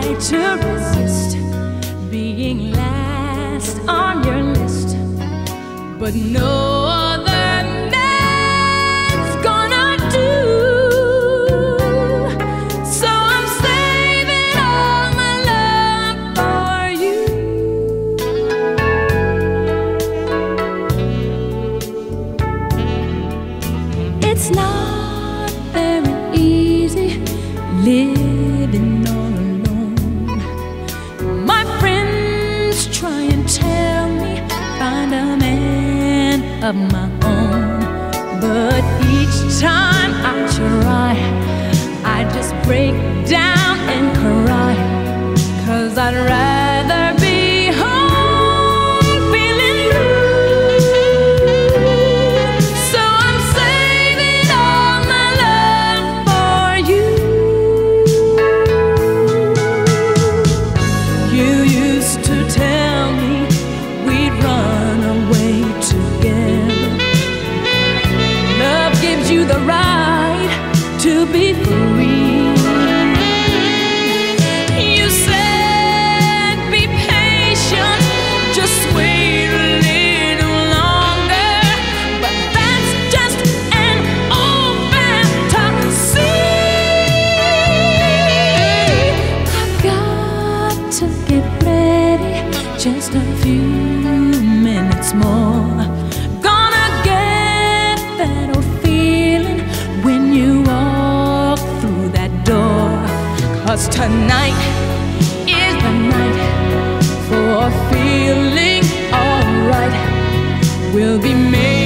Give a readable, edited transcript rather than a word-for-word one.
to resist being last on your list, but no other man's gonna do. So I'm saving all my love for you. It's not very easy living all alone. My friends try and tell me find a man of my own, but each time I try, I just break down and cry, 'cause I'd rather be home feeling blue. So I'm saving all my love for you. You used to tell me we'd run away together. Love gives you the right to be free. You said be patient, just wait a little longer, but that's just an old fantasy. I've got to get ready, just a few minutes more. Gonna get that old feeling when you walk through that door, 'cause tonight is the night for feeling alright. We'll be made